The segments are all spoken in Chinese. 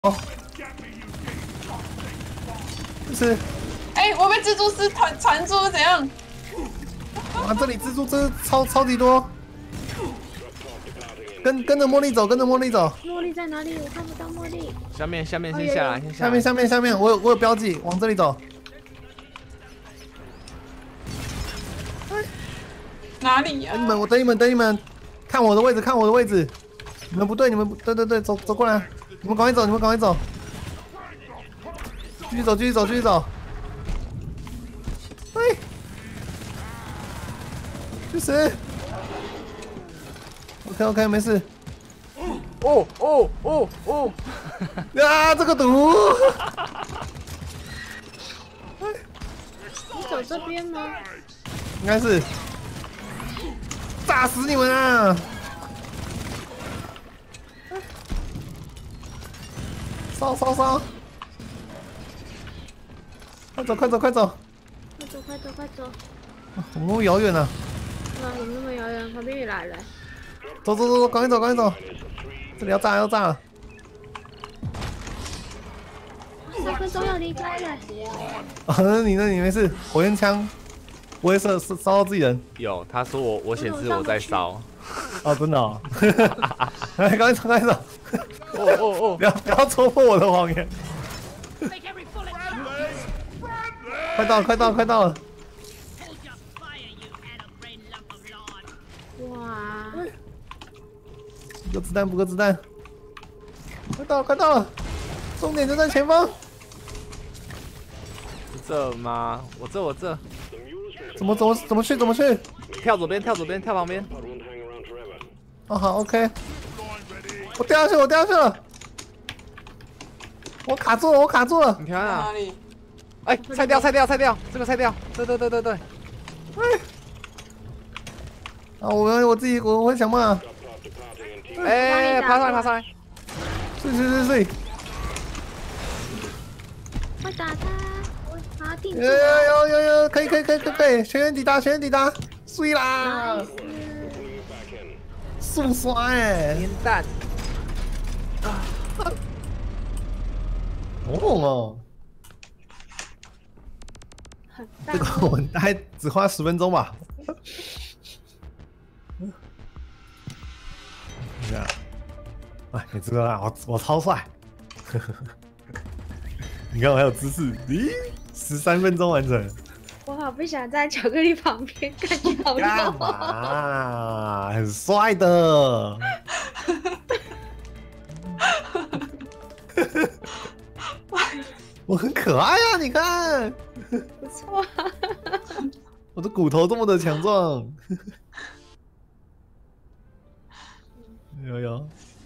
哦，就是， 哎，我被蜘蛛丝缠住，怎样？ 啊，这里蜘蛛真超级多，跟着茉莉走，跟着茉莉走。 茉莉在哪里？我看不到茉莉。 下面先下来，先下面，我有标记，往这里走。 哪里呀？ 我等你们，看我的位置，你们不对，对，走过来，你们赶快走，继续走。哎，去死 ！OK， 没事。 哦！ 啊，这个毒！ 你走这边吗？ 应该是。炸死你们啊！烧！快走！ 快走！ 我们那么遥远呢。 啊，我们那么遥远，旁边也来了。 走，赶紧走！这里要炸了。 3分钟要离开了。 啊，那你没事，火焰枪不会烧到自己人。 有，他说我显示我在烧。 哦，真的哦。赶快走！ 哦！ 不要戳破我的谎言。快到了！ 哇！ 补个子弹！快到了！终点就在前方。 这吗？我这。 怎么去？ 跳左边，跳旁边。 哦，好 ，OK。我掉下去了。我卡住了。 你看啊！ 哪里？ 哎，拆掉，这个拆掉。对。 哎。啊，我自己会想办法。 哎，爬上来。 睡。 快打他！我把他定住。 有，可以，全员抵达，睡啦！速刷哎！ 烟弹。 好猛哦！这个我们大概只花10分钟吧。这样，哎，你知道啊，我超帅。你看我还有姿势，咦，13分钟完成。 我好不想在巧克力旁边，感觉好干嘛？很帅的。我很可爱啊，你看。 不错。 我的骨头这么的强壮。有。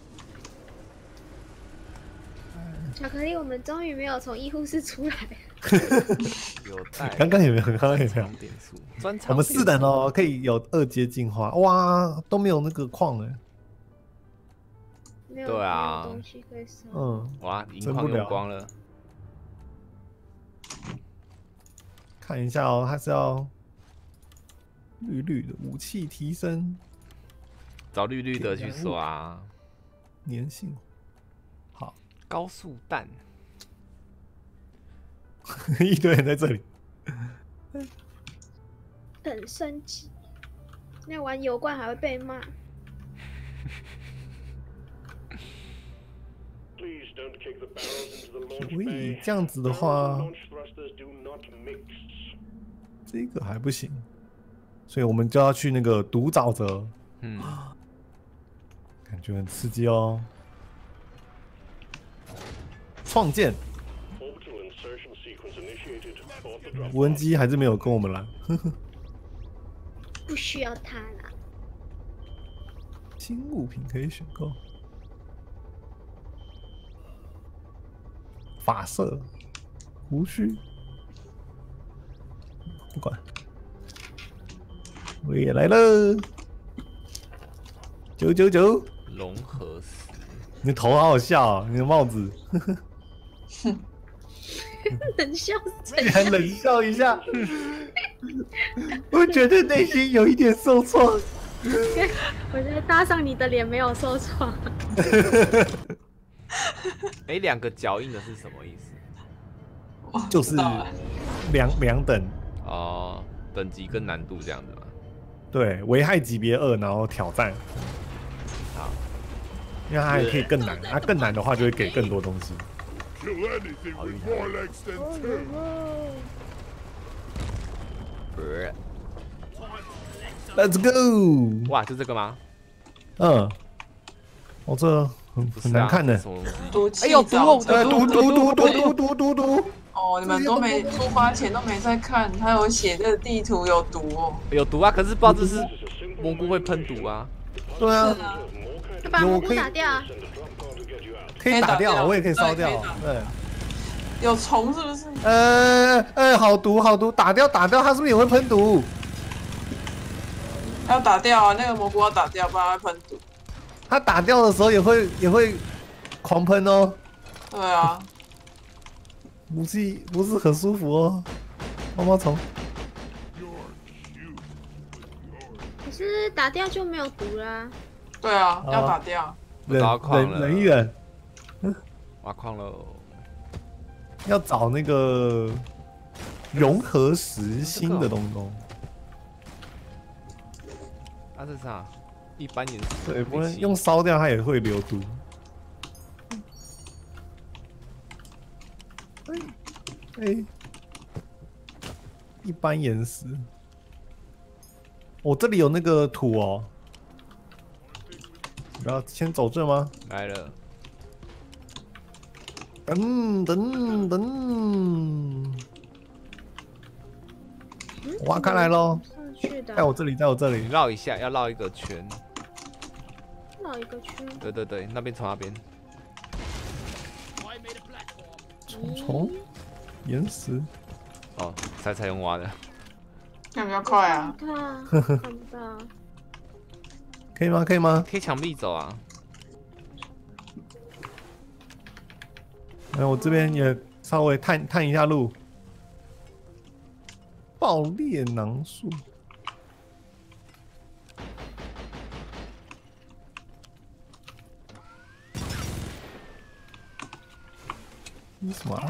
巧克力，我们终于没有从医护室出来。 刚刚有没有？ 点数。 我们4人哦，可以有2阶进化。哇，都没有那个矿哎。 对啊。东西可以烧。 哇，银矿用光了。 看一下哦，它是要绿的武器提升， 找绿的去刷。 粘性。好， 高速弹。 一堆人在这里。 等升级。那玩油罐还会被骂。 所以这样子的话，这个还不行，所以我们就要去那个毒沼泽。感觉很刺激哦。创建。无人机还是没有跟我们来。 不需要它啦。 新物品可以选购。发色，胡须，不管。我也来了。999。 融合石。 你头好好笑哦，你的帽子。 冷笑。 竟然冷笑一下。我觉得内心有一点受创。 我觉得搭上你的脸没有受创。 哎，2个脚印的是什么意思？ 就是两等， 哦，等级跟难度这样子吗？ 对，危害级别2，然后挑战。 好， 因为它还可以更难，它更难的话就会给更多东西。 好运气。不是， Let's go！ 哇，就这个吗？ 嗯，哦，这很难看的。 什么东西？ 毒气哎呦，毒哦， 对，毒！ 哦，你们都没出发前都没在看，他有写这个地图有毒哦。 有毒啊！可是不知道这是蘑菇会喷毒啊。 对啊， 是啊， 就把蘑菇打掉。 可以打掉，我也可以烧掉。对， 有虫是不是？ 好毒，打掉，它是不是也会喷毒？ 要打掉啊，那个蘑菇要打掉，不然会喷毒。 它打掉的时候也会狂喷哦。 对啊， 不是很舒服哦，毛虫。 可是打掉就没有毒啦。 对啊，要打掉。 忍一忍。 挖矿喽！ 要找那个融合实心的东东。 啊，这是啥？一般颜色。 对，不然用烧掉它也会流毒。一般岩石。我这里有那个土哦。然后先走这吗？ 来了。 等，挖开来喽！在我这里， 你绕一下，要绕一个圈。 绕一个圈。 对，那边从那边。 虫岩石。 哦，才用挖的。 那比较快啊。 看不到。 可以吗？ 贴墙壁走啊。 我这边也稍微探一下路。爆裂囊树。你什么啊？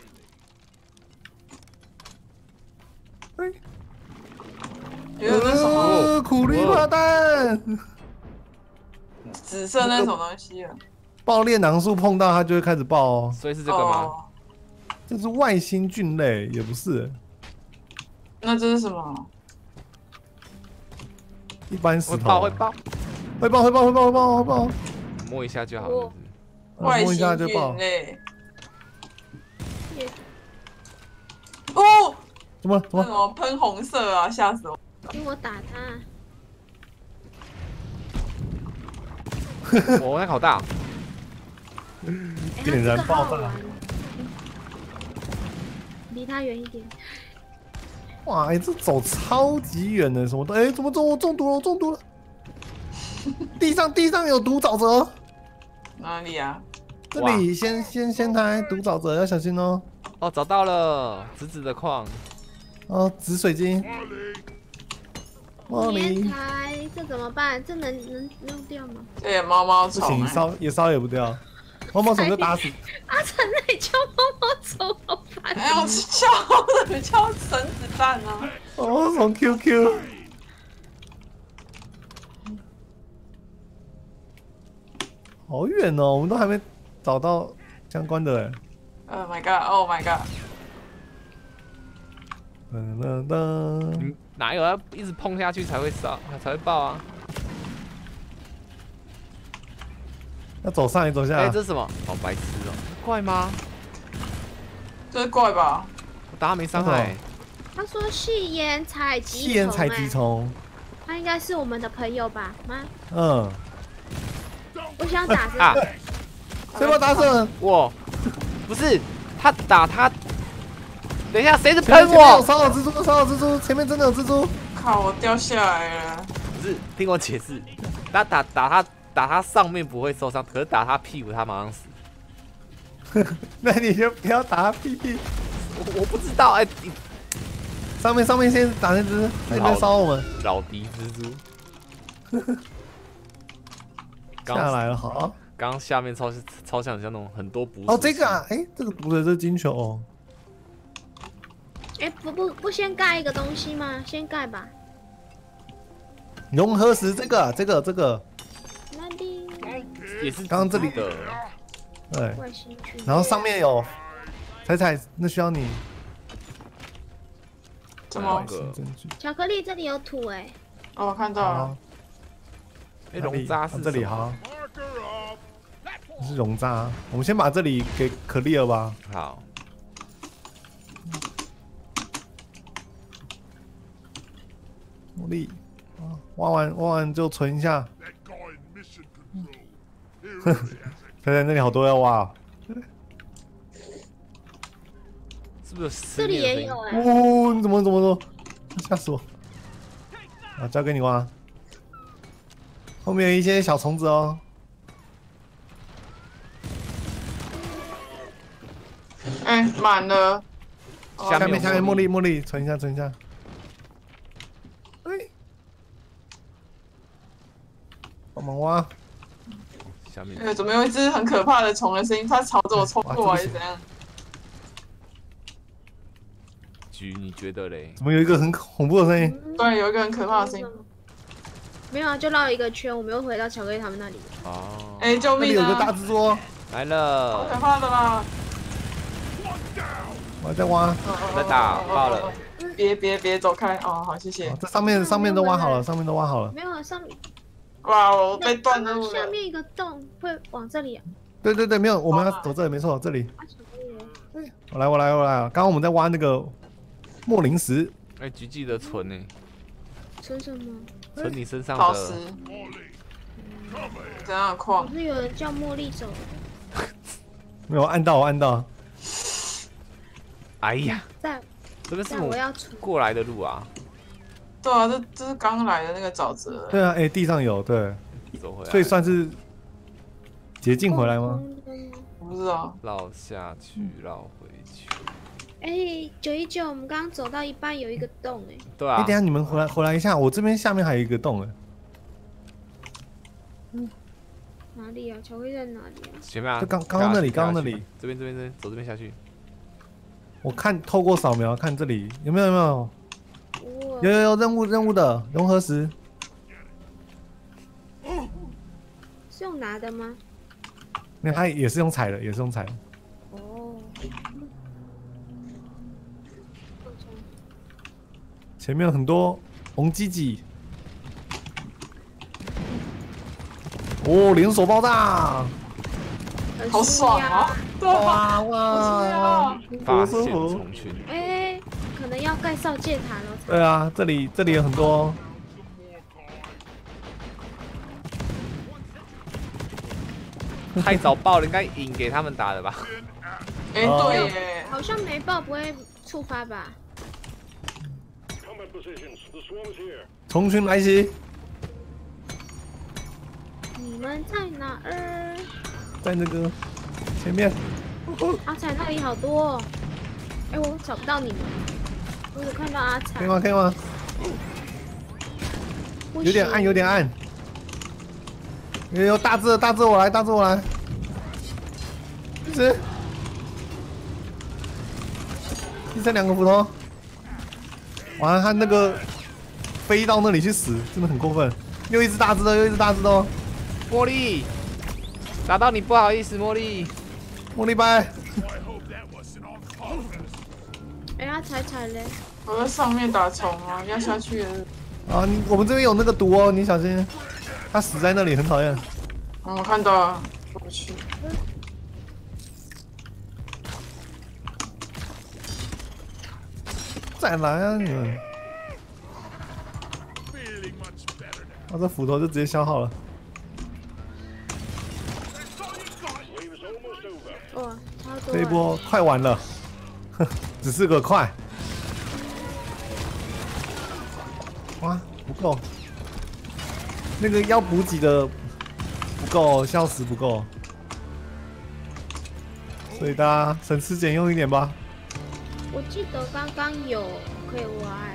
那什么？ 苦力花弹。 紫色那什么东西啊？ 爆裂囊树碰到它就会开始爆哦。 所以是这个吗？ 这是外星菌类，也不是。 那这是什么？ 一般石头。 会爆。摸一下就好了。 摸一下就爆。 哦！ 怎么？ 什么喷红色啊？吓死我！ 因为我打他。 我那好大。 点燃爆炸。 离他远一点。 哇，这走超级远的，什么都怎么中毒了！地上有毒沼泽。 哪里啊？ 这里先抬毒沼泽，要小心哦。 哦，找到了，紫的矿。 哦，紫水晶。 连抬，这怎么办？这能弄掉吗？ 对，毛虫。 不行，烧也不掉。毛虫就打死。 阿成那里叫毛虫，好烦。 哎，我敲绳子弹啊！ 毛虫 QQ。好远哦，我们都还没找到相关的。 Oh my god！Oh my god！ 哪有要一直碰下去才会烧，才会爆啊？ 要走上也走下。 这是什么？好白痴哦！怪吗？ 这是怪吧？ 我打他没伤害。 他说细眼采集虫。 他应该是我们的朋友吧？吗？我想打这个。 谁把打死？ 我，不是他打他。等一下，谁是喷我？ 烧好蜘蛛，前面真的有蜘蛛。 靠，我掉下来了。 不是，听我解释，打他上面不会受伤，可是打他屁股他马上死。 那你就不要打他屁屁。 我不知道上面先打那只，那边烧我们。 老敌蜘蛛。 下来了，好。 刚刚下面超像那种很多捕哦，这个啊，哎，这个毒的这金球哦。 哎，不先盖一个东西吗？先盖吧。 融合石这个， 那里也是刚刚这里的， 对， 外星群。 然后上面有彩，那需要你。 怎么外？星证据。 巧克力这里有土哎。 哦，我看到了好。 哎，龙渣是这里什么好，这是熔渣。我们先把这里给可丽了吧。 好， 茉莉，啊，挖完就存一下。猜猜那里好多要挖啊。 是不是有这里也有哎。 哦，你怎么说？吓死我！啊，交给你挖。后面有一些小虫子哦。 哎，满了。 下面下面茉莉，存一下。哎，帮忙挖。 下面怎么有一只很可怕的虫的声音？它朝着我冲过来，是怎样？ 局你觉得嘞？ 怎么有一个很恐怖的声音？ 对，有一个很可怕的声音。 没有啊，就绕一个圈，我们又回到巧克力他们那里。 哦， 哎，救命那里有个大啊！ 蜘蛛， 来好了可，怕的啦！ 我还在挖。 在打爆了。 别走开！哦，好，谢谢哦。这上面都挖好了， 没有啊，上面哇，我被断那路了。 下面一个洞会往这里啊。 对，没有，我们要走这里，没错，这里。 啊，巧克力耶。 我来。刚刚我们在挖那个莫林石， 哎，局记得存呢， 存什么？ 存你身上宝石的。 怎样的可矿？ 是有人叫茉莉走。 没有按到。 哎呀， 在但这边是我我要存。 过来的路啊， 对啊，这是刚来的那个沼泽。 对啊，哎，地上有，对， 走回来， 所以算是捷径回来吗？ 我不知道。 绕下去，绕回去。 哎，919，我们刚刚走到一半有一个洞哎。 哎， 对啊等一，下你们回来一下，我这边下面还有一个洞哎。 哪里啊？巧克力在哪里啊？ 前面啊， 就刚刚那里跳下去刚刚那里， 这边，走这边下去。 我看透过扫描看这里有没有哇有任务的融合石， 是用拿的吗？ 那它也是用踩的， 哦。 前面有很多红鸡鸡。哦，连锁爆炸！ 好爽啊！对啊， 哇好舒压！ 发现虫群， 哎，可能要盖扫界塔了。 对啊，这里有很多。 太早爆了，应该引给他们打的吧？ 哎，对耶， 好像没爆不会触发吧？ 虫群来袭， 你们在哪儿？ 在那个前面。 阿彩那里好多哦。哎，我找不到你们。我有看到阿彩。 可以吗？ 不有点暗。有大只我来，一只，第三2个斧头，完了他那个飞到那里去死，真的很过分。又一只大只的哦， 茉莉，打到你不好意思，茉莉。 茉莉拜。 哎，阿彩嘞。 我在上面打虫啊，要下去了。 啊，我们这边有那个毒哦，你小心，他死在那里很讨厌。 我看到了，过不去。 再来啊你们！我这斧头就直接消耗了。 哇，超多。 这一波快完了，只是个快。哇，不够，那个要补给的不够，消食不够，所以大家省吃俭用一点吧。 我记得刚刚有可以挖哎。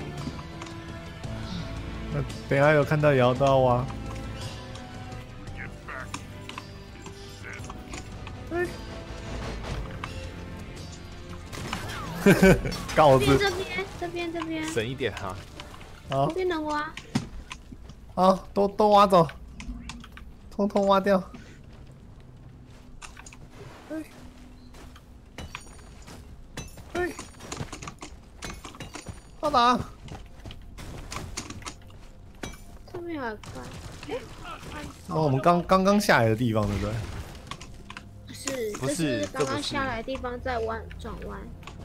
那等一下有看到也要都要挖。 告知这边， 省一点哈。 好这边能挖。 好，都挖走，通通挖掉。哎，到达。 上面有一块， 哦，我们刚下来的地方，对不对？ 不是，这是刚刚下来的地方在转弯。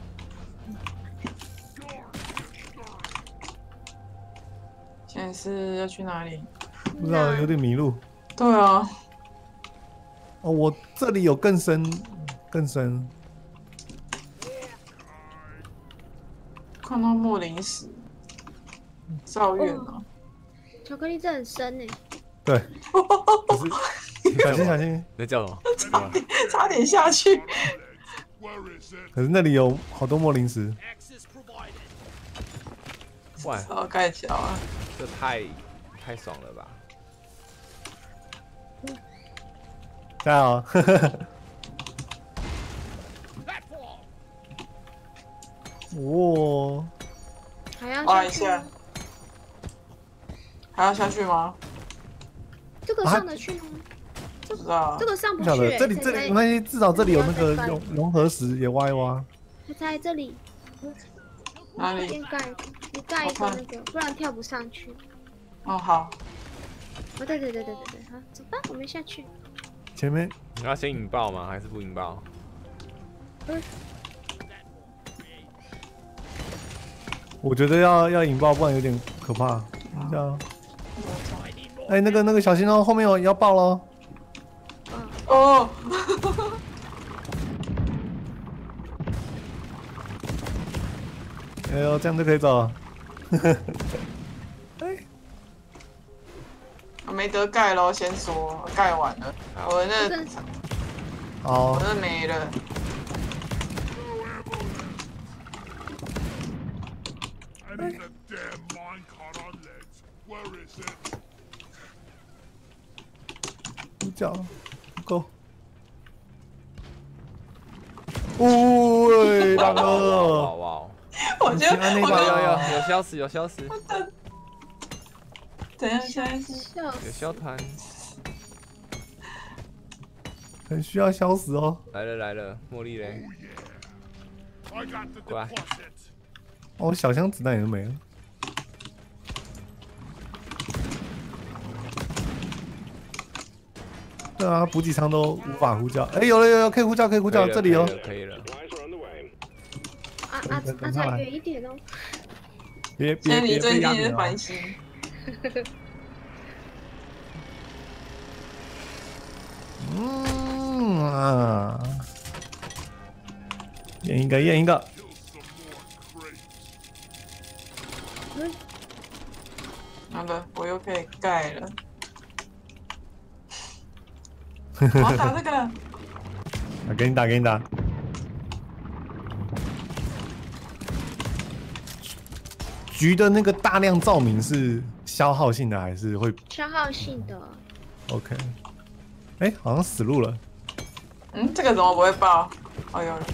现在是要去哪里？ 不知道，有点迷路。 对啊， 哦，我这里有更深。 看到莫林石，赵院啊， 巧克力这很深呢。 对，小心， 那叫什么？ 差点下去。 可是那里有好多莫林石。 哇， 要盖桥啊！ 这太爽了吧！ 加油！哇！ 还要挖下去吗一下，还要下去吗？ 这个上得去吗？ 不知道这。个上不不晓得去。 这里没关系，至少这里有那个融合石，也挖一挖。 在这里， 哪里？ 先盖，你盖一个那个，不然跳不上去。 哦，好。 哦，对，好，走吧，我们下去。 前面你要先引爆吗？还是不引爆？ 我觉得要引爆，不然有点可怕。这样。哎，那个小心哦，后面要爆喽。 哦。 哎呦，这样就可以走了。 没得盖咯，先说盖完了，我那好， 没了。 呼叫不够。喂，大哥， 哇！ 我觉得那个有消失， 等一下，现在是有消团， 很需要消死哦。 来了，茉莉嘞，过来。 哦，小箱子弹也都没了。对啊，补给舱都无法呼叫。哎，有了，可以呼叫，这里哦。 可以了。 再远一点哦。 别现在离最压近是繁星。 验一个。 好的，我又可以盖了。我要打这个。 啊，给你打。橘的那个大量照明是消耗性的还是会？ 消耗性的。 OK。哎，好像死路了。 这个怎么不会爆？哦，有了。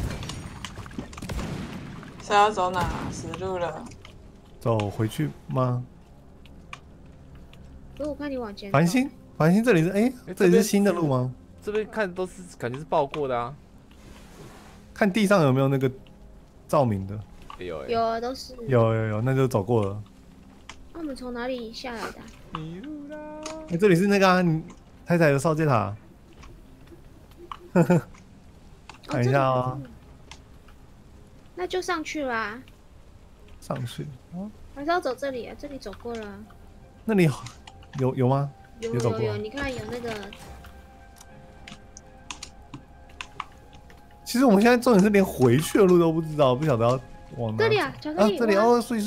是要走哪？死路了。 走回去吗？ 我看你往前。 繁星这里是这里是新的路吗？ 这边看都是感觉是爆过的啊。 看地上有没有那个照明的。 有啊，都是。 有，那就走过了。 那我们从哪里下来的？ 迷路啦！ 这里是那个你太太的烧戒塔。看一下哦。 那就上去啦。 上去。 还是要走这里啊？这里走过了。 那里有吗？ 有，你看有那个。 其实我们现在重点是连回去的路都不知道，不晓得要往哪。 这里啊，巧克力。 这里哦，睡。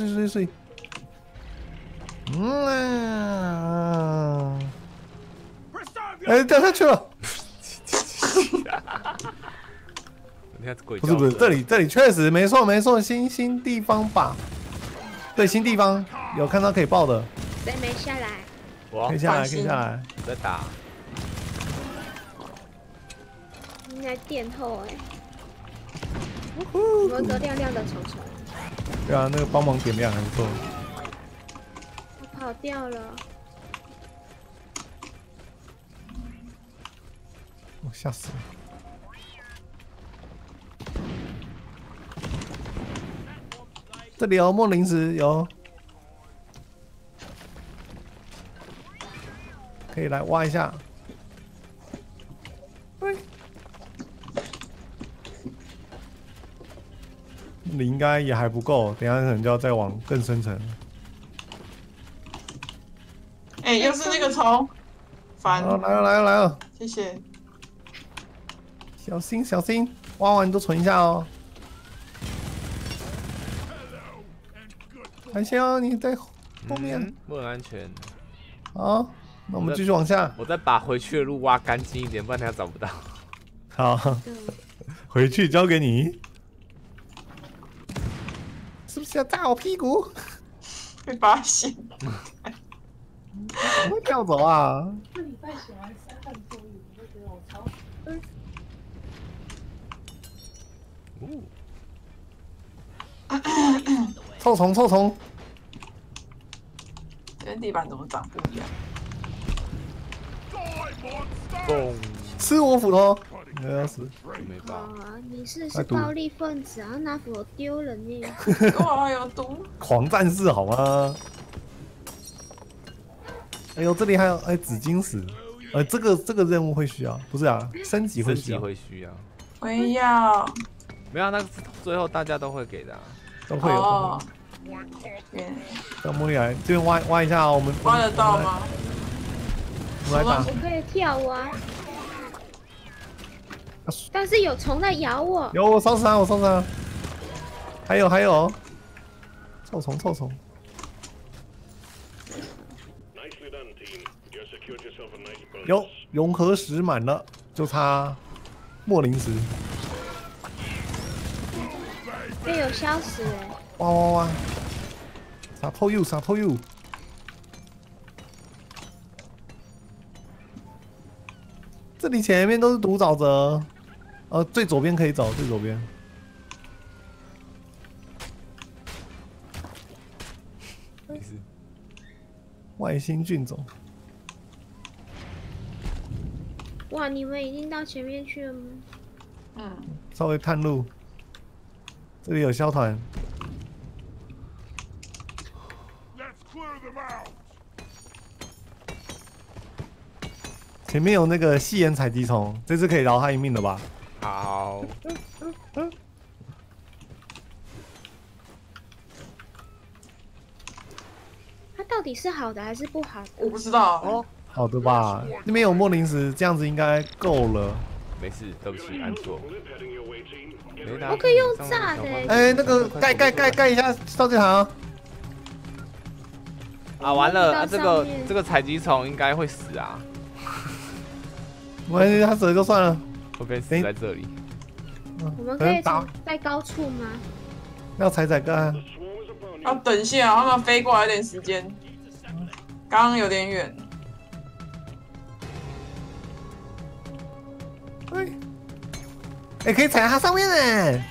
掉下去了。不是，这里确实没错，新地方吧？对，新地方有看到可以爆的。 谁没下来？ 可以下来。 我在打。 应该殿后有一个亮亮的虫虫， 对啊，那个帮忙点亮还不错。 我跑掉了。 我吓死了。这里有莫零食，有，可以来挖一下。喂，你应该也还不够，等一下可能就要再往更深层。 哎，又是那个虫，烦。 哦，来了来了来了， 谢谢。 小心小心，挖完都存一下哦。海星，你在后面。 不很安全。 好，那我们继续往下。 我再把回去的路挖干净一点，不然等下找不到。 好，回去交给你。是不是要炸我屁股？ 被发现。 怎么会跳走啊？ 这礼拜写完3份作业，我就觉得我超臭虫臭虫， 这边地板怎么长不一样？ 嘣， 吃我斧头！你要死！ 没办法。 啊，你是暴力分子啊，拿斧头丢人呢。 哇，有毒！ 狂战士好吗？哎呦，这里还有紫金石，这个任务会需要，不是啊，升级会升级需要， 会需要。 我也要。 没有，那个最后大家都会给的、啊。 都会有。 哦。 让茉莉来这边挖一下哦，我们挖得到吗？ 我们来打。 我可以跳啊，但是有虫在咬我。 有我烧死他，我烧死他。还有，臭虫臭虫。有融合石满了，就差莫林石。 被有消死哎！ 哇哇哇！撒透油，撒透油！这里前面都是毒沼泽，最左边可以走，最左边。外星菌种。 哇，你们已经到前面去了吗？ 嗯。 稍微探路。这里有消团。前面有那个细眼采集虫，这次可以饶他一命了吧？ 好。 它到底是好的还是不好的？ 我不知道哦。 好的吧，那边有莫林石，这样子应该够了。 没事，对不起，按错。 我可以用炸的。 哎，那个盖一下烧这行。 啊，完了，啊、这个采集虫应该会死啊。 没关系，他死了就算了。 会被死在这里。 我们可以从在高处吗？ 要踩干。 要等一下，他们飞过来有点时间。刚刚有点远。 哎，可以踩在它上面呢。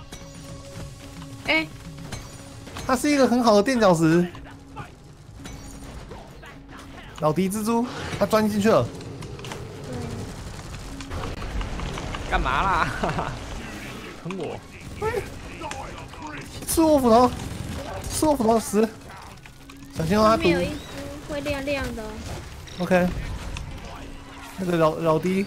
哎， 它是一个很好的垫脚石。老迪蜘蛛，它钻进去了。 干嘛啦？坑我！ 吃我斧头，吃我斧头死！小心哦，它毒。 有一只会亮亮的。 OK。那个老迪，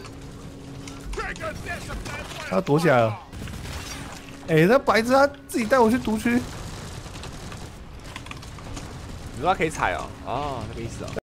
他躲起来了。哎，那白痴他自己带我去毒区。 你说他可以踩哦？哦，那个意思哦。